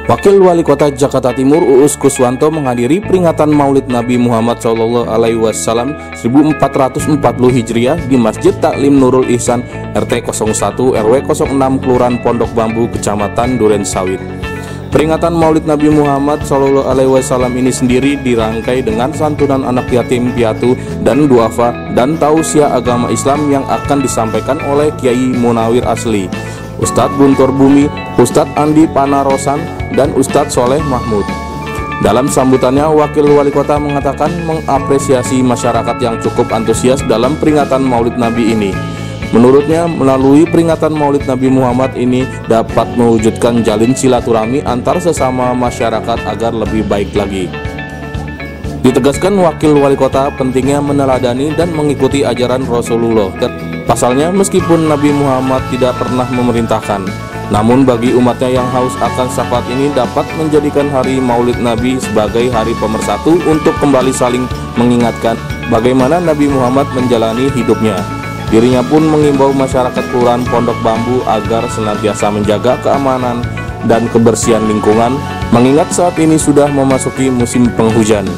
Wakil Wali Kota Jakarta Timur Uus Kuswanto menghadiri peringatan Maulid Nabi Muhammad SAW 1440 Hijriah di Masjid Taklim Nurul Ihsan RT 01 RW 06 Kelurahan Pondok Bambu Kecamatan Duren Sawit. Peringatan Maulid Nabi Muhammad SAW ini sendiri dirangkai dengan santunan anak yatim piatu dan duafa dan tausiah agama Islam yang akan disampaikan oleh Kiai Munawir Asli, Ustadz Guntur Bumi, Ustadz Andi Panarosan, dan Ustadz Soleh Mahmud. Dalam sambutannya, Wakil Wali Kota mengatakan mengapresiasi masyarakat yang cukup antusias dalam peringatan Maulid Nabi ini. Menurutnya, melalui peringatan Maulid Nabi Muhammad ini dapat mewujudkan jalin silaturahmi antar sesama masyarakat agar lebih baik lagi. Ditegaskan Wakil Wali Kota pentingnya meneladani dan mengikuti ajaran Rasulullah. Pasalnya, meskipun Nabi Muhammad tidak pernah memerintahkan, namun bagi umatnya yang haus akan syafaat ini dapat menjadikan hari Maulid Nabi sebagai hari pemersatu untuk kembali saling mengingatkan bagaimana Nabi Muhammad menjalani hidupnya. Dirinya pun mengimbau masyarakat Kelurahan Pondok Bambu agar senantiasa menjaga keamanan dan kebersihan lingkungan, mengingat saat ini sudah memasuki musim penghujan.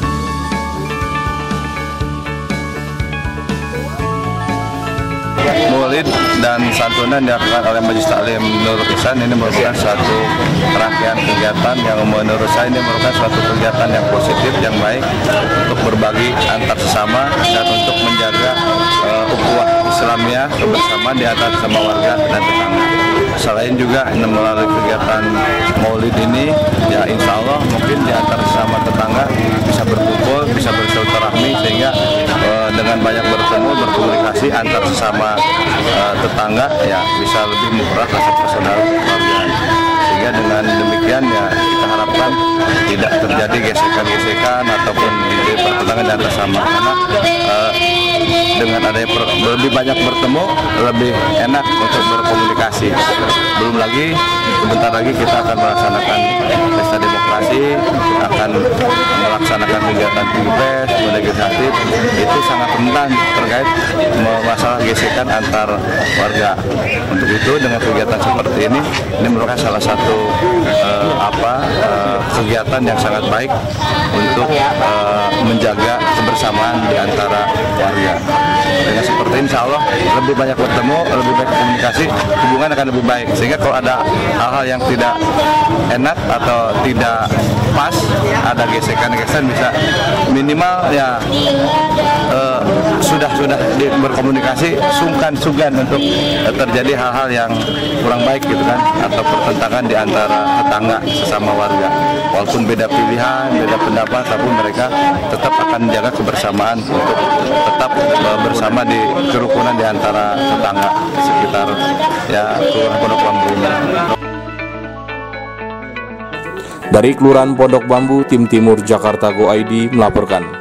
Maulid dan santunan dilakukan oleh Majelis Taklim Nurul Ihsan ini merupakan suatu rangkaian kegiatan yang menurut saya ini merupakan suatu kegiatan yang positif, yang baik untuk berbagi antar sesama dan untuk menjaga ukhuwah Islamiyah kebersamaan di antara sesama warga dan tetangga. Selain juga melalui kegiatan Maulid ini, ya insya Allah mungkin di antara sesama tetangga bisa berkumpul, bisa bersilaturahmi, sehingga dengan banyak bertemu, berkomunikasi antar sesama tetangga, ya bisa lebih mempererat rasa persaudaraan keluarga. Sehingga dengan demikian ya kita harapkan tidak terjadi gesekan-gesekan ataupun di pertentangan dan sesama, karena dengan adanya lebih banyak bertemu, lebih enak untuk berkomunikasi. Belum lagi, sebentar lagi kita akan melaksanakan pesta demokrasi, akan melaksanakan kegiatan pilpres, legislatif. Itu sangat rentan terkait masalah gesekan antar warga. Untuk itu, dengan kegiatan seperti ini merupakan salah satu kegiatan yang sangat baik untuk menjaga kebersamaan di antara warga. Dengan seperti ini, insya Allah lebih banyak bertemu, lebih baik komunikasi, hubungan akan lebih baik. Sehingga kalau ada hal-hal yang tidak enak atau tidak pas, ada gesekan-gesekan, bisa minimal ya sudah berkomunikasi, sungkan untuk terjadi hal-hal yang kurang baik gitu kan, atau pertentangan di antara tetangga sesama warga. Walaupun beda pilihan, beda pendapat, tapi mereka tetap akan menjaga kebersamaan untuk tetap bersama di kerukunan di antara tetangga sekitar ya Kelurahan Pondok Bambu. Dari Kelurahan Pondok Bambu, Tim Timur Jakarta Go ID melaporkan.